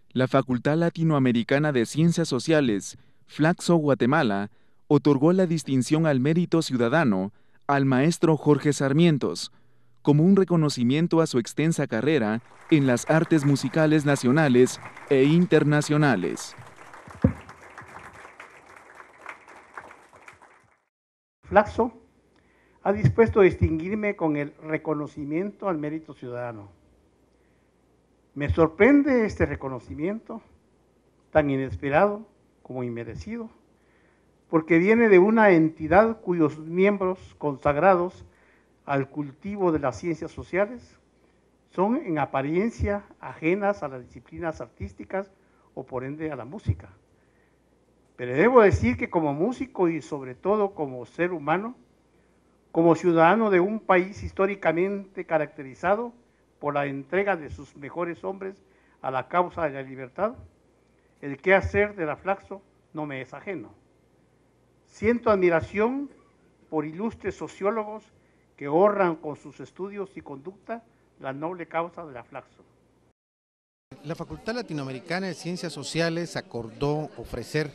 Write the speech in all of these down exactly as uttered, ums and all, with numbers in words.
La Facultad Latinoamericana de Ciencias Sociales, Flaxo Guatemala, otorgó la distinción al mérito ciudadano al maestro Jorge Sarmientos, como un reconocimiento a su extensa carrera en las artes musicales nacionales e internacionales. Flaxo ha dispuesto a distinguirme con el reconocimiento al mérito ciudadano. Me sorprende este reconocimiento, tan inesperado como inmerecido, porque viene de una entidad cuyos miembros consagrados al cultivo de las ciencias sociales son en apariencia ajenas a las disciplinas artísticas o por ende a la música. Pero debo decir que como músico y sobre todo como ser humano, como ciudadano de un país históricamente caracterizado por la entrega de sus mejores hombres a la causa de la libertad, el quehacer de la Flaxo no me es ajeno. Siento admiración por ilustres sociólogos que honran con sus estudios y conducta la noble causa de la Flaxo. La Facultad Latinoamericana de Ciencias Sociales acordó ofrecer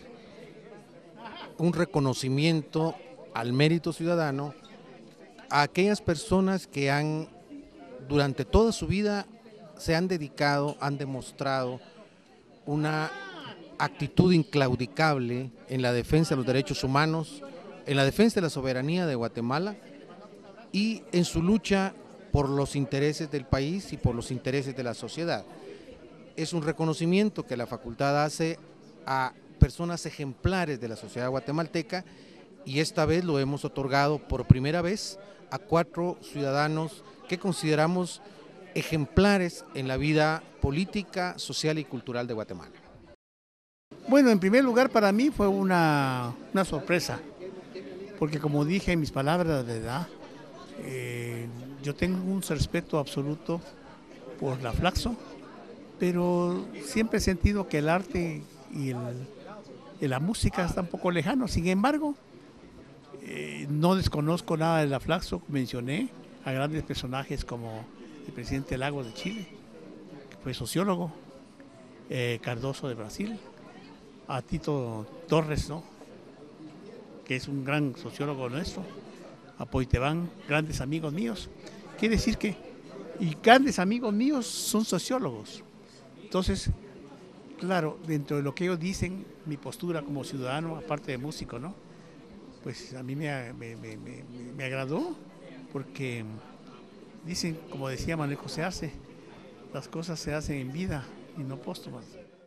un reconocimiento al mérito ciudadano a aquellas personas que han, durante toda su vida, se han dedicado, han demostrado una actitud inclaudicable en la defensa de los derechos humanos, en la defensa de la soberanía de Guatemala y en su lucha por los intereses del país y por los intereses de la sociedad. Es un reconocimiento que la facultad hace a personas ejemplares de la sociedad guatemalteca y esta vez lo hemos otorgado por primera vez a cuatro ciudadanos que consideramos ejemplares en la vida política, social y cultural de Guatemala. Bueno, en primer lugar para mí fue una, una sorpresa, porque como dije en mis palabras de edad, eh, yo tengo un respeto absoluto por la Flaxo, pero siempre he sentido que el arte y, el, y la música están un poco lejanos. Sin embargo, eh, no desconozco nada de la Flaxo. Mencioné a grandes personajes como el presidente Lagos de Chile, que fue sociólogo, eh, Cardoso de Brasil, a Tito Torres, ¿no?, que es un gran sociólogo nuestro, a Poitevin, grandes amigos míos. Quiere decir que, y grandes amigos míos son sociólogos. Entonces, claro, dentro de lo que ellos dicen, mi postura como ciudadano, aparte de músico, ¿no?, pues a mí me, me, me, me, me agradó, porque dicen, como decía Manuel José Arce, las cosas se hacen en vida y no póstumas.